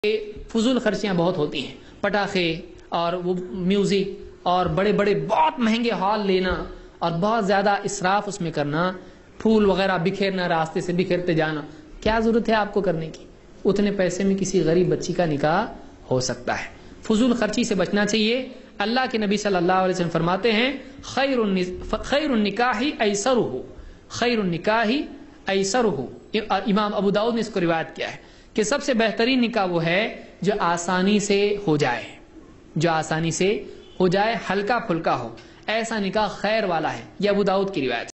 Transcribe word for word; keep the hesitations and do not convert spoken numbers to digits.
फजूल खर्चियाँ बहुत होती हैं, पटाखे और वो म्यूज़िक और बड़े बड़े बहुत महंगे हॉल लेना और बहुत ज़्यादा इसराफ उसमें करना, फूल वगैरह बिखेरना, रास्ते से बिखेरते जाना। क्या ज़रूरत है आपको करने की? उतने पैसे में किसी गरीब बच्ची का निकाह हो सकता है। फजूल खर्ची से बचना चाहिए। अल्लाह के नबी सल्लल्लाहु अलैहि वसल्लम फरमाते हैं, खैरुन निकाही ऐसरुहु, खैरुन निकाही ऐसरुहु। इमाम अबू दाऊद ने इसको रिवायत किया है कि सबसे बेहतरीन निकाह वो है जो आसानी से हो जाए, जो आसानी से हो जाए, हल्का फुल्का हो, ऐसा निकाह खैर वाला है। यह अबू दाऊद की रिवायत है।